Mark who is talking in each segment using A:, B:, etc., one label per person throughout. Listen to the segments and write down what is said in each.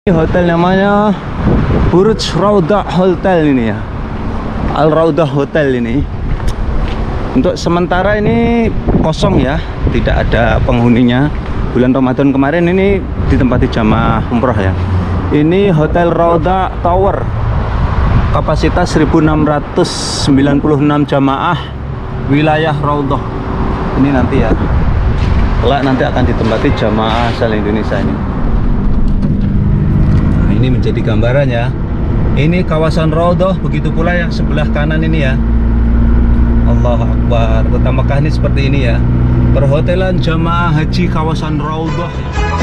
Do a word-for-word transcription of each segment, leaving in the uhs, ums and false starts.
A: Ini hotel namanya Burj Raudhah Hotel ini ya, Al Raudhah Hotel ini. Untuk sementara ini kosong ya, tidak ada penghuninya. Bulan Ramadan kemarin ini ditempati jamaah umroh ya. Ini Hotel Raudhah Tower, kapasitas seribu enam ratus sembilan puluh enam jamaah wilayah Raudhah. Ini nanti ya, kelak nanti akan ditempati jamaah asal Indonesia ini. Ini menjadi gambaran ya. Ini kawasan Raudhah, begitu pula yang sebelah kanan ini ya. Allahu Akbar. Kota Mekah ini seperti ini ya. Perhotelan jamaah haji kawasan Raudhah.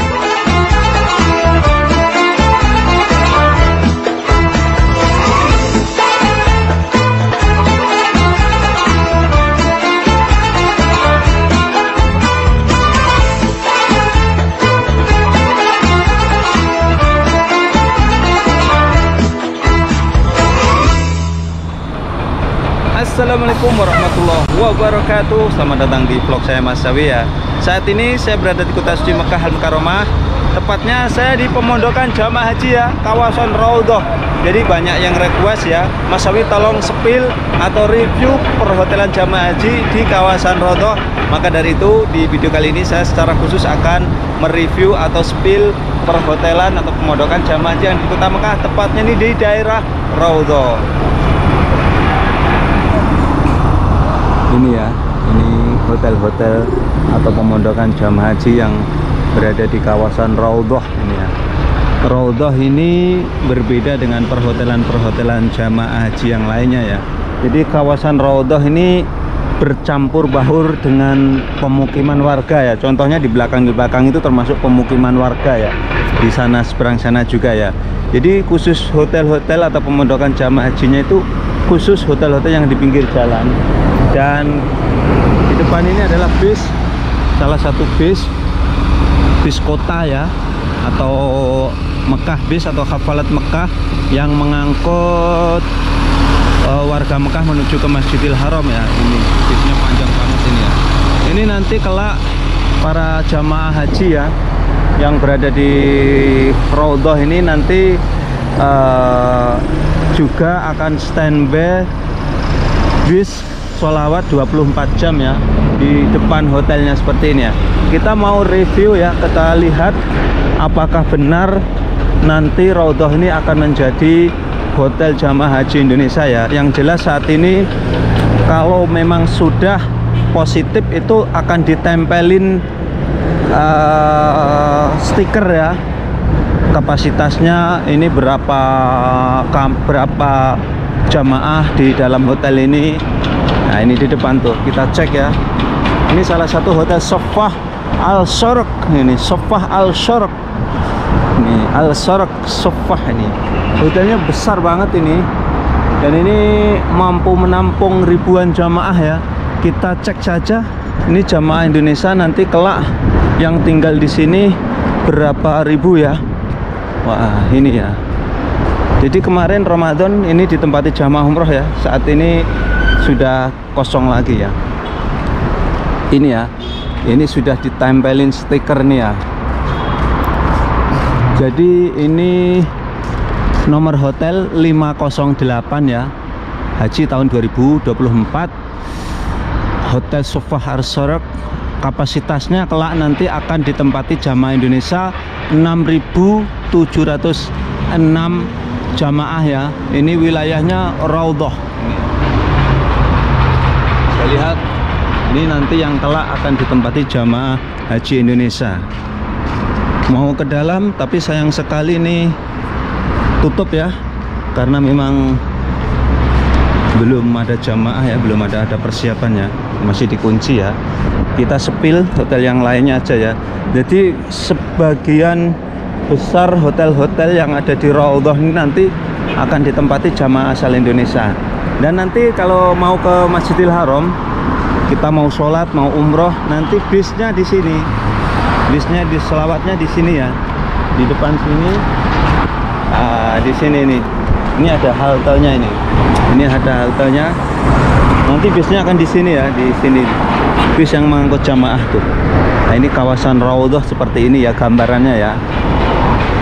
A: Assalamualaikum warahmatullahi wabarakatuh. Selamat datang di vlog saya Mas Sawi ya. Saat ini saya berada di kota suci Mekah Al Mukarramah. Tepatnya saya di pemondokan jamaah haji ya, kawasan Raudhah. Jadi banyak yang request ya, Mas Sawi tolong spill atau review perhotelan jamaah haji di kawasan Raudhah. Maka dari itu di video kali ini saya secara khusus akan mereview atau spill perhotelan atau pemondokan jamaah haji yang di kota Mekah, tepatnya ini di daerah Raudhah. Ini ya, ini hotel-hotel atau pemondokan jamaah haji yang berada di kawasan Raudhah ini ya. Raudhah ini berbeda dengan perhotelan-perhotelan jamaah haji yang lainnya ya. Jadi kawasan Raudhah ini bercampur baur dengan pemukiman warga ya. Contohnya di belakang di belakang itu termasuk pemukiman warga ya. Di sana seberang sana juga ya. Jadi khusus hotel-hotel atau pemondokan jamaah hajinya itu khusus hotel-hotel yang di pinggir jalan. Dan di depan ini adalah bis, salah satu bis bis kota ya, atau Mekah bis atau Hafalat Mekah yang mengangkut uh, warga Mekah menuju ke Masjidil Haram ya. Ini bisnya panjang banget ini ya. Ini nanti kelak para jamaah haji ya yang berada di Raudhah ini nanti uh, juga akan standby bis sholawat dua puluh empat jam ya di depan hotelnya seperti ini ya. Kita mau review ya, kita lihat apakah benar nanti Raudhah ini akan menjadi hotel jamaah haji Indonesia ya. Yang jelas saat ini kalau memang sudah positif itu akan ditempelin uh, stiker ya, kapasitasnya ini berapa berapa jamaah di dalam hotel ini. Nah ini di depan tuh, kita cek ya. Ini salah satu hotel Sofah Al Sharq. Ini Sofah Al Sharq. Ini Al Sharq Sofah ini. Hotelnya besar banget ini. Dan ini mampu menampung ribuan jamaah ya. Kita cek saja. Ini jamaah Indonesia nanti kelak yang tinggal di sini berapa ribu ya. Wah ini ya. Jadi kemarin Ramadan ini ditempati jamaah umroh ya. Saat ini sudah kosong lagi ya. Ini ya, ini sudah ditempelin stiker nih ya. Jadi ini nomor hotel lima nol delapan ya, haji tahun dua ribu dua puluh empat. Hotel Sofah Al Sharq, kapasitasnya kelak nanti akan ditempati jamaah Indonesia enam ribu tujuh ratus enam jamaah ya. Ini wilayahnya Raudhah. Lihat, ini nanti yang kelak akan ditempati jamaah haji Indonesia. Mau ke dalam tapi sayang sekali ini tutup ya, karena memang belum ada jamaah ya, belum ada ada persiapannya, masih dikunci ya. Kita sepil hotel yang lainnya aja ya. Jadi sebagian besar hotel-hotel yang ada di Raudhah ini nanti akan ditempati jamaah asal Indonesia. Dan nanti kalau mau ke Masjidil Haram, kita mau sholat, mau umroh, nanti bisnya di sini, bisnya di sholawatnya di sini ya, di depan sini, ah, di sini nih. Ini ada haltenya ini, ini ada haltenya. Nanti bisnya akan di sini ya, di sini, bis yang mengangkut jamaah tuh. Nah ini kawasan Raudhah seperti ini ya gambarannya ya.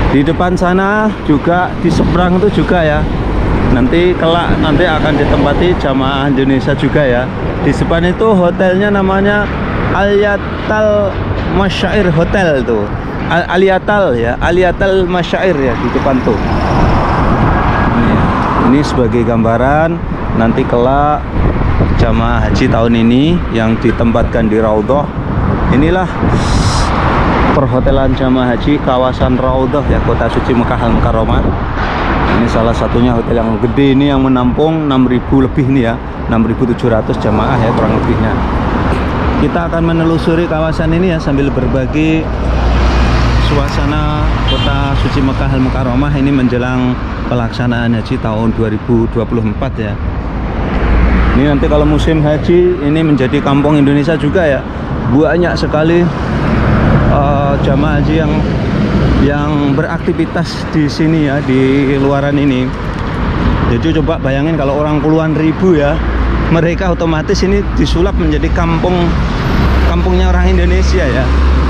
A: Di depan sana juga, di seberang itu juga ya. Nanti kelak nanti akan ditempati jamaah Indonesia juga ya. Di depan itu hotelnya namanya Aliatal Masyair Hotel tuh. Al Aliatal ya, Aliatal Masyair ya di depan tuh. Ini, ini sebagai gambaran nanti kelak jamaah haji tahun ini yang ditempatkan di Raudhah. Inilah perhotelan jamaah haji kawasan Raudhah ya, kota suci Mekah Al Mukarramah. Ini salah satunya hotel yang gede ini yang menampung enam ribu lebih nih ya, enam ribu tujuh ratus jamaah ya kurang lebihnya. Kita akan menelusuri kawasan ini ya sambil berbagi suasana kota suci Mekah Al Mukarramah ini menjelang pelaksanaan haji tahun dua ribu dua puluh empat ya. Ini nanti kalau musim haji ini menjadi kampung Indonesia juga ya. Banyak sekali uh, jamaah haji yang yang beraktivitas di sini ya, di luaran ini. Jadi coba bayangin kalau orang puluhan ribu ya, mereka otomatis ini disulap menjadi kampung kampungnya orang Indonesia ya.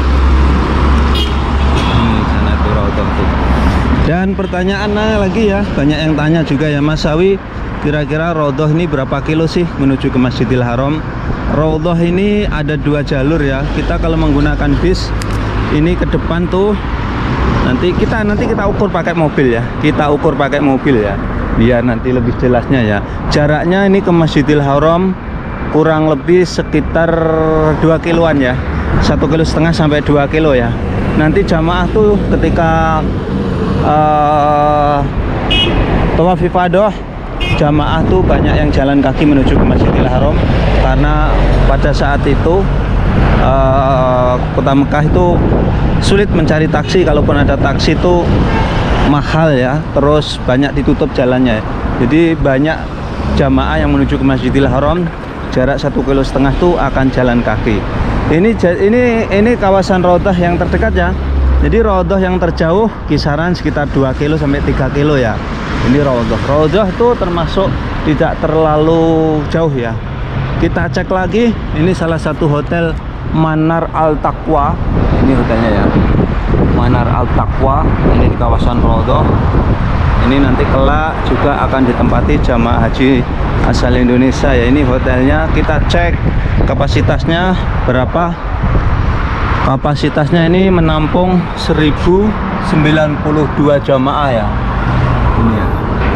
A: Ini sana tuh Raudhah tuh. Dan pertanyaan lagi ya, banyak yang tanya juga ya, Mas Sawi, kira-kira Raudhah ini berapa kilo sih menuju ke Masjidil Haram? Raudhah ini ada dua jalur ya. Kita kalau menggunakan bis ini ke depan tuh, nanti kita nanti kita ukur pakai mobil ya. Kita ukur pakai mobil ya, biar nanti lebih jelasnya ya. Jaraknya ini ke Masjidil Haram kurang lebih sekitar dua kiloan ya, satu kilo setengah sampai dua kilo ya. Nanti jamaah tuh ketika uh, tawaf ifadah, jamaah tuh banyak yang jalan kaki menuju ke Masjidil Haram karena pada saat itu uh, kota Mekah itu sulit mencari taksi. Kalaupun ada taksi itu mahal ya, terus banyak ditutup jalannya. Jadi banyak jamaah yang menuju ke Masjidil Haram jarak satu kilo setengah tuh akan jalan kaki. Ini ini ini kawasan Raudhah yang terdekat ya. Jadi Raudhah yang terjauh kisaran sekitar dua kilo sampai tiga kilo ya. Ini Raudhah. Raudhah tuh termasuk tidak terlalu jauh ya. Kita cek lagi, ini salah satu hotel Manar Al Taqwa. Ini hotelnya ya, Manar Al Taqwa. Ini di kawasan Raudhah. Ini nanti kelak juga akan ditempati jamaah haji asal Indonesia ya. Ini hotelnya, kita cek kapasitasnya berapa. Kapasitasnya ini menampung seribu sembilan puluh dua jamaah ya. Ini ya,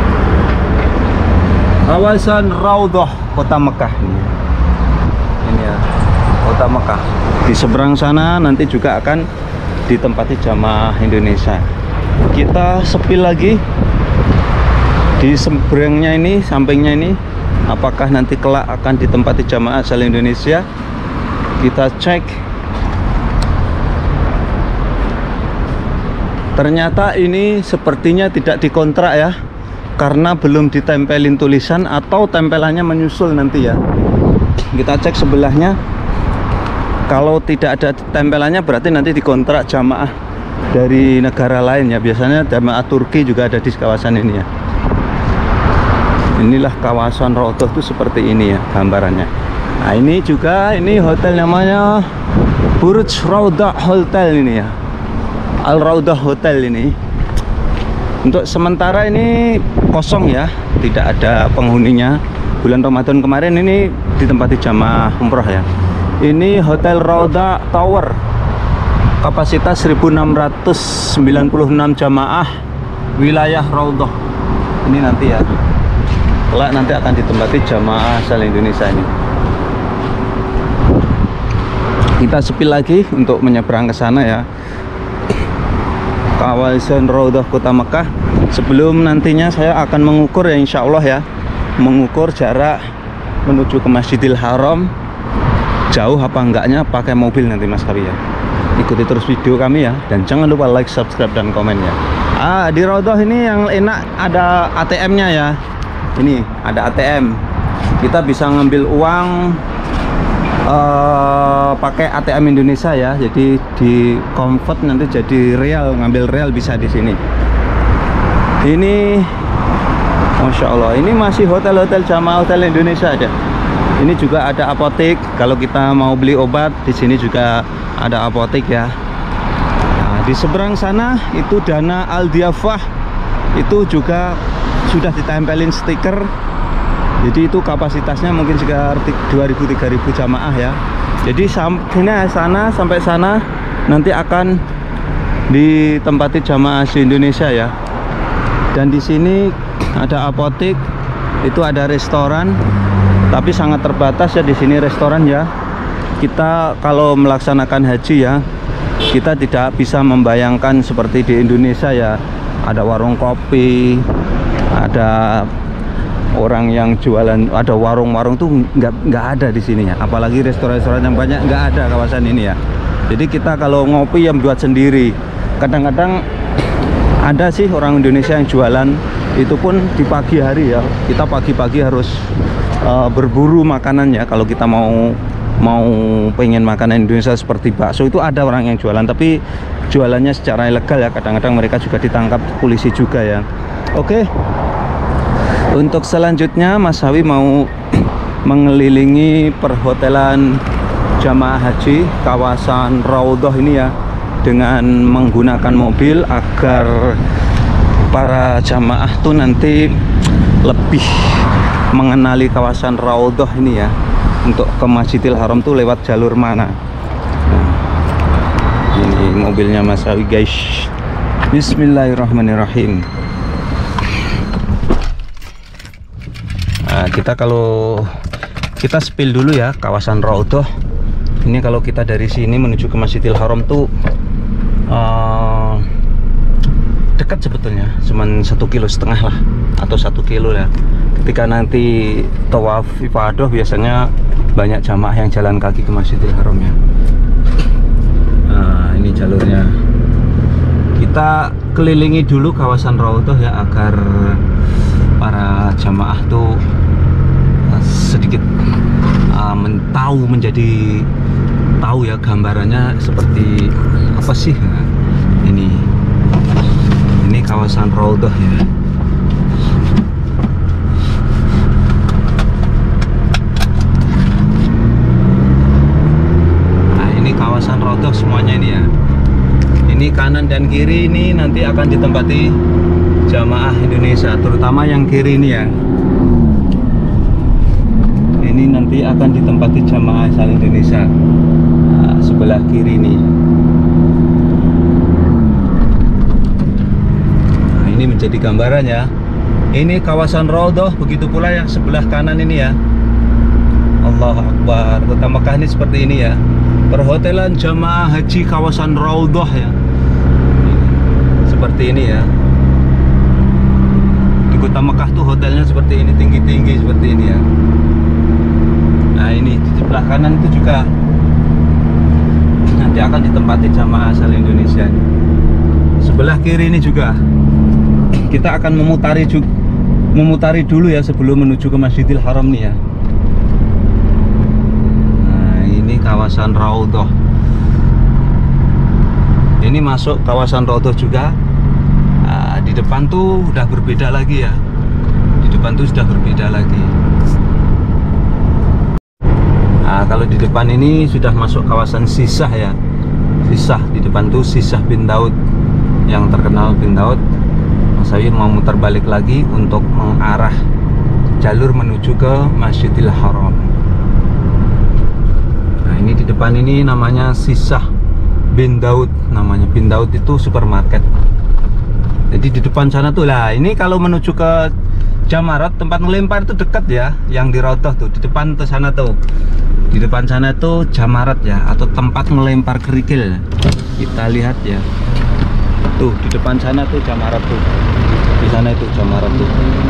A: kawasan Raudhah kota Mekah. Ini ya, kota Mekah. Di seberang sana nanti juga akan ditempati jamaah Indonesia. Kita sepil lagi di seberangnya ini, sampingnya ini, apakah nanti kelak akan ditempati jamaah asal Indonesia. Kita cek. Ternyata ini sepertinya tidak dikontrak ya, karena belum ditempelin tulisan atau tempelannya menyusul nanti ya. Kita cek sebelahnya. Kalau tidak ada tempelannya berarti nanti dikontrak jamaah dari negara lain ya. Biasanya jamaah Turki juga ada di kawasan ini ya. Inilah kawasan Raudhah itu seperti ini ya gambarannya. Nah ini juga, ini hotel namanya Burj Raudhah Hotel ini ya, Al Raudhah Hotel ini. Untuk sementara ini kosong ya, tidak ada penghuninya. Bulan Ramadan kemarin ini ditempati jamaah umroh ya. Ini Hotel Raudhah Tower, kapasitas seribu enam ratus sembilan puluh enam jamaah wilayah Raudhah. Ini nanti ya, kelak nanti akan ditempati jamaah asal Indonesia ini. Kita sepil lagi untuk menyeberang ke sana ya, kawasan Raudhah kota Mekah. Sebelum nantinya saya akan mengukur ya, insya Allah ya, mengukur jarak menuju ke Masjidil Haram jauh apa enggaknya pakai mobil nanti Mas Kawi ya. Ikuti terus video kami ya, dan jangan lupa like, subscribe, dan komen ya. Ah, di Raudhah ini yang enak ada A T M-nya ya. Ini ada A T M, kita bisa ngambil uang uh, pakai A T M Indonesia ya. Jadi di convert nanti jadi real, ngambil real bisa di sini. Ini Masya Allah, ini masih hotel-hotel jamaah hotel Indonesia aja. Ini juga ada apotek, kalau kita mau beli obat di sini juga ada apotek ya. Nah, di Di seberang sana itu Dana Al Diafah, itu juga sudah ditempelin stiker. Jadi itu kapasitasnya mungkin sekitar dua ribu tiga ribu jamaah ya. Jadi sampai sana sampai sana nanti akan ditempati jamaah asli Indonesia ya. Dan di sini ada apotek, itu ada restoran, tapi sangat terbatas ya di sini restoran ya. Kita kalau melaksanakan haji ya, kita tidak bisa membayangkan seperti di Indonesia ya, ada warung kopi, ada orang yang jualan, ada warung-warung tuh nggak nggak ada di sini ya. Apalagi restoran-restoran yang banyak nggak ada kawasan ini ya. Jadi kita kalau ngopi yang buat sendiri. Kadang-kadang ada sih orang Indonesia yang jualan, itu pun di pagi hari ya. Kita pagi-pagi harus uh, berburu makanannya. Kalau kita mau mau pengen makanan Indonesia seperti bakso, itu ada orang yang jualan, tapi jualannya secara ilegal ya. Kadang-kadang mereka juga ditangkap polisi juga ya. Oke, untuk selanjutnya Mas Hawi mau mengelilingi perhotelan jamaah haji kawasan Raudhah ini ya, dengan menggunakan mobil agar para jamaah tuh nanti lebih mengenali kawasan Raudhah ini ya. Untuk ke Masjidil Haram tuh lewat jalur mana. Nah, ini mobilnya Mas Hawi guys. Bismillahirrahmanirrahim. Nah, kita kalau kita spill dulu ya kawasan Raudhah. Ini kalau kita dari sini menuju ke Masjidil Haram tuh uh, dekat sebetulnya, cuman satu kilo setengah lah atau satu kilo ya. Ketika nanti tawaf ifadah biasanya banyak jamaah yang jalan kaki ke Masjidil Haram ya. Nah, ini jalurnya. Kita kelilingi dulu kawasan Raudhah ya, agar para jamaah tuh uh, sedikit uh, tahu, menjadi tahu ya gambarannya seperti apa sih. Nah, ini ini kawasan Raudhah ya. Kawasan Raudhah semuanya ini ya. Ini kanan dan kiri ini nanti akan ditempati jamaah Indonesia, terutama yang kiri ini ya. Ini nanti akan ditempati jamaah asal Indonesia. Nah, sebelah kiri ini. Nah, ini menjadi gambaran ya. Ini kawasan Raudhah, begitu pula yang sebelah kanan ini ya. Allahu Akbar. Kota Mekah ini seperti ini ya. Perhotelan jamaah haji kawasan Raudhah ya. Seperti ini ya. Di Kota Mekah tuh hotelnya seperti ini, tinggi-tinggi seperti ini ya. Nah, ini di sebelah kanan itu juga nanti akan ditempati jamaah asal Indonesia. Sebelah kiri ini juga kita akan memutari memutari dulu ya sebelum menuju ke Masjidil Haram nih ya. Kawasan Raudhah. Ini masuk kawasan Raudhah juga. Nah, di depan tuh udah berbeda lagi ya. Di depan tuh sudah berbeda lagi. Nah, kalau di depan ini sudah masuk kawasan Sisah ya. Sisah di depan tuh Sisah bin Daud, yang terkenal bin Daud. Mas Hawi mau muter balik lagi untuk mengarah jalur menuju ke Masjidil Haram. Ini di depan ini namanya Sisah bin Daud, namanya bin Daud itu supermarket. Jadi di depan sana tuh lah. Ini kalau menuju ke Jamarat, tempat melempar itu dekat ya, yang di Raudhah tuh di depan tuh sana tuh. Di depan sana tuh Jamarat ya, atau tempat melempar kerikil. Kita lihat ya. Tuh di depan sana tuh Jamarat tuh. Di sana itu Jamarat tuh.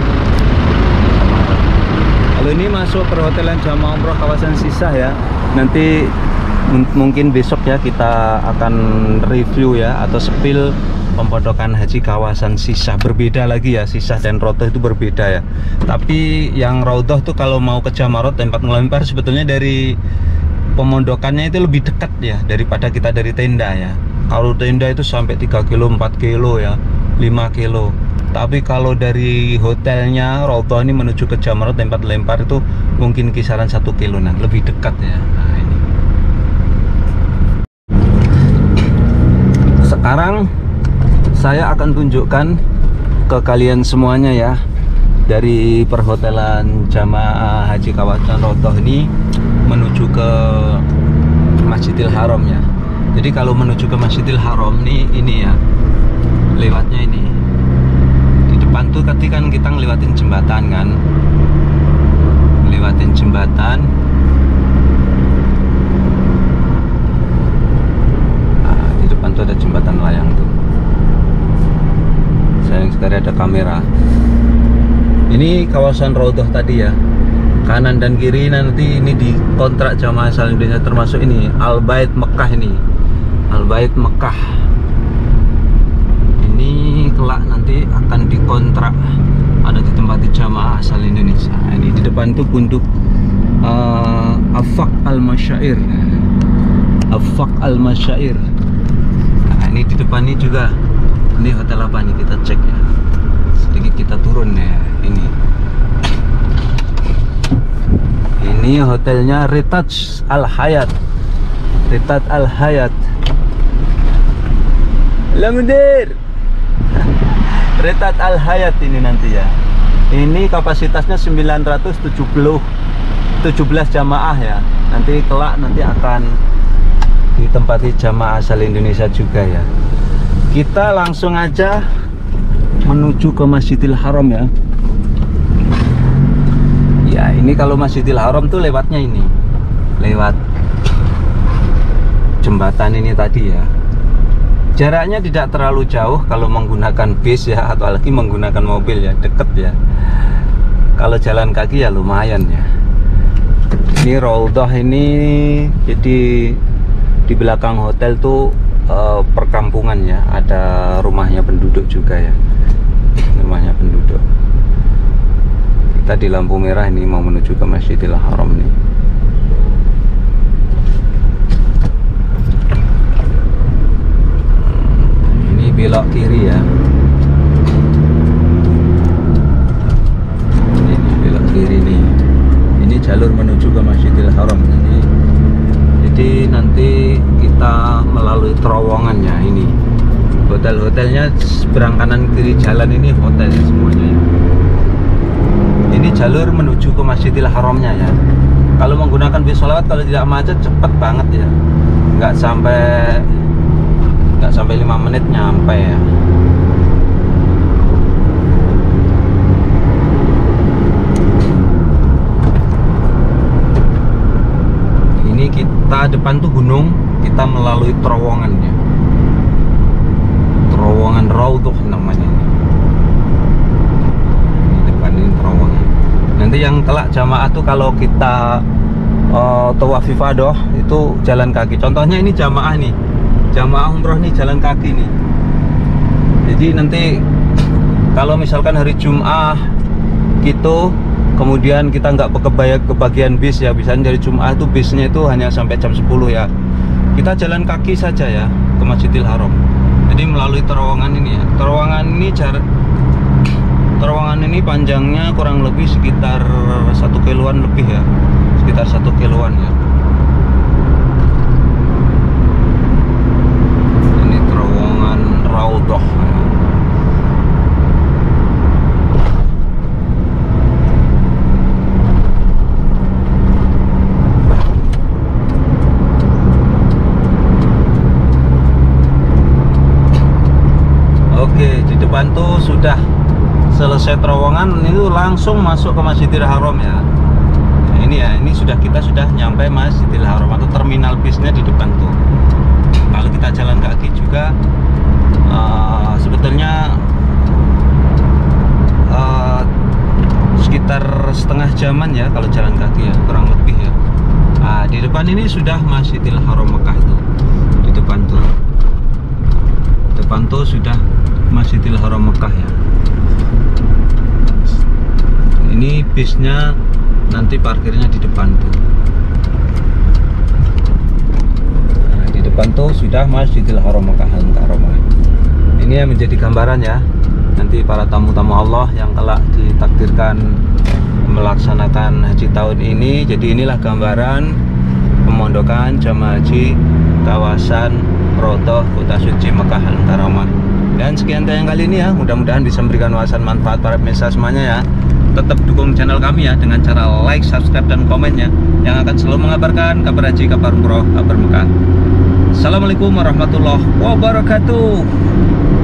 A: Kalau ini masuk perhotelan jamaah umroh kawasan Sisah ya. Nanti mungkin besok ya kita akan review ya, atau spill pemondokan haji kawasan Sisah. Berbeda lagi ya, Sisah dan Raudhah itu berbeda ya. Tapi yang Raudhah tuh kalau mau ke Jamarat, tempat melempar, sebetulnya dari pemondokannya itu lebih dekat ya daripada kita dari tenda ya. Kalau tenda itu sampai tiga kilo, empat kilo ya, lima kilo. Tapi kalau dari hotelnya Raudhah ini menuju ke Jamarat tempat lempar itu mungkin kisaran satu kilo, nah lebih dekat ya. Nah, ini Sekarang saya akan tunjukkan ke kalian semuanya ya, dari perhotelan Jamaah Haji Kawasan Raudhah ini menuju ke Masjidil Haram ya. Jadi kalau menuju ke Masjidil Haram nih, ini ya lewatnya ini. Di depan tuh ketika kita ngelewatin jembatan kan, ngelewatin jembatan. Nah, di depan tuh ada jembatan layang tuh. Sayang sekali ada kamera. Ini kawasan Raudhah tadi ya. Kanan dan kiri nanti ini di kontrak Jamaah asal Indonesia, termasuk ini Al Bait Mekah ini. Al Bait Mekah. Ini kelak nanti akan dikontrak ada di tempat Jamaah asal Indonesia. Ini di depan itu punduk uh, Afaq Al-Masyair. Afaq Al-Masyair. Nah, ini di depan ini juga. Ini hotel apa nih, kita cek ya. Sedikit kita turun ya. Ini ini hotelnya Ritaj Al Hayat. Ritaj Al Hayat. Lamudir. Ritaj Al Hayat ini nanti ya. Ini kapasitasnya sembilan ratus tujuh belas jamaah ya. Nanti kelak nanti akan ditempati jamaah asal Indonesia juga ya. Kita langsung aja menuju ke Masjidil Haram ya. Ya, ini kalau Masjidil Haram tuh lewatnya ini, lewat jembatan ini tadi ya. Jaraknya tidak terlalu jauh kalau menggunakan bis ya, atau lagi menggunakan mobil ya, deket ya. Kalau jalan kaki ya lumayan ya. Ini Raudhah ini, jadi di belakang hotel tuh eh, perkampungan ya, ada rumahnya penduduk juga ya, rumahnya penduduk. Kita di lampu merah ini mau menuju ke Masjidil Haram nih. Ini belok kiri ya. Ini belok kiri nih. Ini jalur menuju ke Masjidil Haram. Jadi, jadi nanti kita melalui terowongannya ini. Hotel-hotelnya seberang kanan kiri jalan ini hotel semuanya ya. Ini jalur menuju ke Masjidil Haramnya ya. Kalau menggunakan bis sholawat, kalau tidak macet cepet banget ya. Nggak sampai nggak sampai lima menit nyampe ya. Ini kita depan tuh gunung, kita melalui terowongannya. Terowongan Raudhah namanya ini. Terowongan. Nanti yang kelak jamaah tuh kalau kita uh, tawaf ifadah itu jalan kaki. Contohnya ini jamaah nih, jamaah umroh nih jalan kaki nih. Jadi nanti kalau misalkan hari Jumat gitu, kemudian kita nggak kebayang kebagian bis ya, misalnya dari Jumat itu bisnya itu hanya sampai jam sepuluh ya, kita jalan kaki saja ya ke Masjidil Haram. Jadi melalui terowongan ini ya. Terowongan ini jarak Terowongan ini panjangnya kurang lebih sekitar satu kiloan lebih ya, sekitar satu kiloan ya. Ini terowongan Raudhah. Ya. Oke, di depan tuh sudah selesai terowongan, itu langsung masuk ke Masjidil Haram ya. Nah, ini ya, ini sudah kita sudah nyampe Masjidil Haram atau terminal bisnya di depan tuh. Kalau kita jalan kaki juga uh, sebetulnya uh, sekitar setengah jaman ya kalau jalan kaki ya, kurang lebih ya. Nah, di depan ini sudah Masjidil Haram Mekah itu. Di depan tuh. Depan tuh sudah Masjidil Haram Mekah ya. Ini bisnya nanti parkirnya di depan tuh. Nah, di depan tuh sudah Masjidil Haram Mekah Al-Mukarramah. Ini yang menjadi gambaran ya. Nanti para tamu-tamu Allah yang kelak ditakdirkan melaksanakan haji tahun ini. Jadi inilah gambaran pemondokan jamaah haji kawasan Raudhah Kota Suci Mekah Al-Mukarramah. Dan sekian tayang kali ini ya, mudah-mudahan bisa memberikan wawasan manfaat para pemirsa semuanya ya. Tetap dukung channel kami ya dengan cara like, subscribe, dan komennya, yang akan selalu mengabarkan kabar haji, kabar umroh, kabar Mekah. Assalamualaikum warahmatullahi wabarakatuh.